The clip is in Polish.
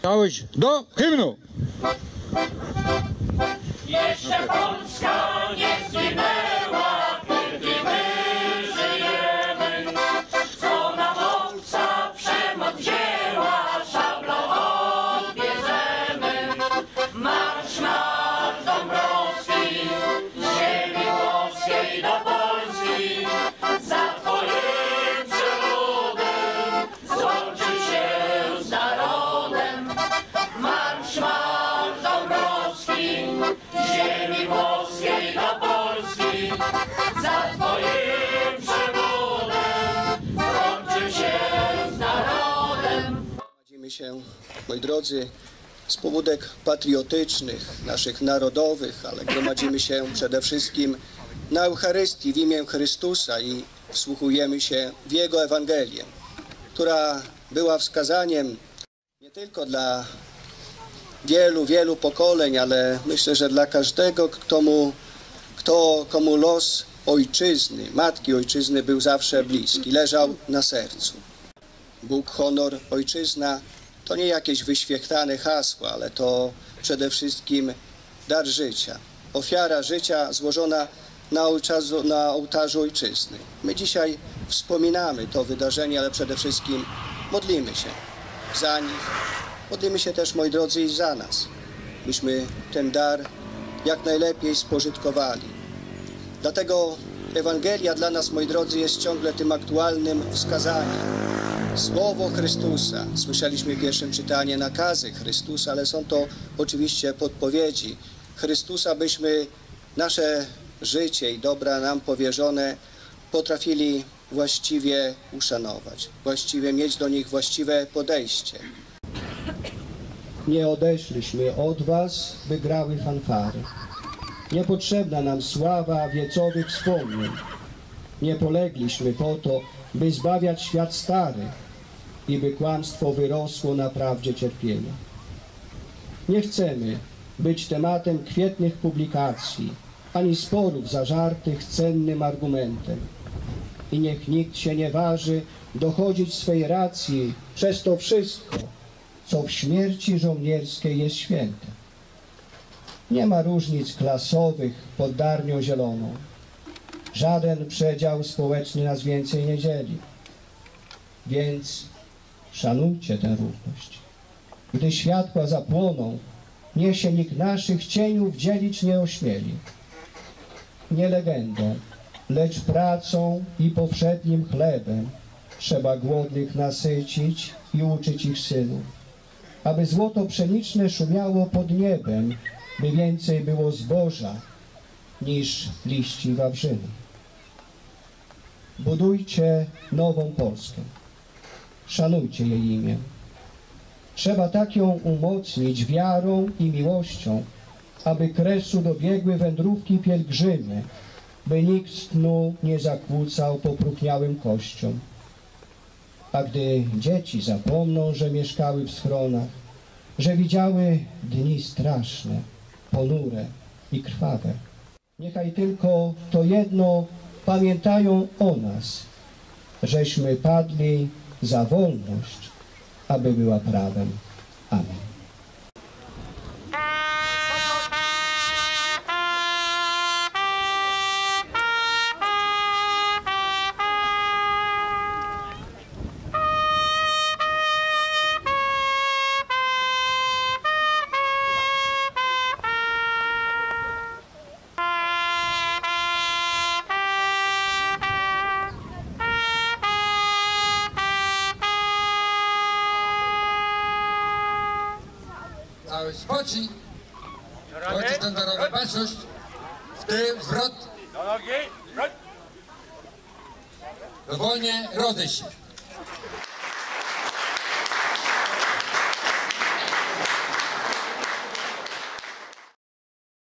doczekałeś do hymnu. Jeszcze Polska nie zginęła, kiedy my żyjemy. Co nam obca przemoc wzięła, szablą odbierzemy. Marsz, marsz Dąbrowski, z ziemi włoskiej do Polski. Za twoim przewodem złączy się z narodem. Marsz, marsz Dąbrowski, z ziemi włoskiej do Polski. Za twoim przewodem złączy się z narodem. Gromadzimy się, moi drodzy, z pobudek patriotycznych, naszych narodowych, ale gromadzimy się przede wszystkim na Eucharystii w imię Chrystusa i wsłuchujemy się w Jego Ewangelię, która była wskazaniem nie tylko dla wielu pokoleń, ale myślę, że dla każdego, komu los ojczyzny, matki ojczyzny był zawsze bliski, leżał na sercu. Bóg, honor, ojczyzna to nie jakieś wyświechtane hasła, ale to przede wszystkim dar życia. Ofiara życia złożona na ołtarzu ojczyzny. My dzisiaj wspominamy to wydarzenie, ale przede wszystkim modlimy się za nich. Modlimy się też, moi drodzy, i za nas, byśmy ten dar jak najlepiej spożytkowali. Dlatego Ewangelia dla nas, moi drodzy, jest ciągle tym aktualnym wskazaniem. Słowo Chrystusa. Słyszeliśmy w pierwszym czytaniu nakazy Chrystusa, ale są to oczywiście podpowiedzi Chrystusa, byśmy nasze życie i dobra nam powierzone potrafili właściwie uszanować, właściwie mieć do nich właściwe podejście. Nie odeszliśmy od was, by grały fanfary. Niepotrzebna nam sława wiecowych wspomnień. Nie polegliśmy po to, by zbawiać świat stary i by kłamstwo wyrosło na prawdzie cierpienia. Nie chcemy być tematem kwietnych publikacji, ani sporów zażartych cennym argumentem. I niech nikt się nie waży dochodzić swej racji przez to wszystko, co w śmierci żołnierskiej jest święte. Nie ma różnic klasowych pod darnią zieloną. Żaden przedział społeczny nas więcej nie dzieli. Więc szanujcie tę równość. Gdy światła zapłoną, niech się nikt naszych cieniów dzielić nie ośmieli. Nie legendą, lecz pracą i powszednim chlebem trzeba głodnych nasycić i uczyć ich synów, aby złoto pszeniczne szumiało pod niebem, by więcej było zboża niż liści wawrzyny. Budujcie nową Polskę. Szanujcie jej imię. Trzeba tak ją umocnić wiarą i miłością, aby kresu dobiegły wędrówki pielgrzymie, by nikt snu nie zakłócał popróchniałym kościom. A gdy dzieci zapomną, że mieszkały w schronach, że widziały dni straszne, ponure i krwawe, niechaj tylko to jedno pamiętają o nas, żeśmy padli za wolność, aby była prawem. Amen. Spoci, chodź ten drogę, patrzysz, w tył, zwrot, dowolnie rozejść się.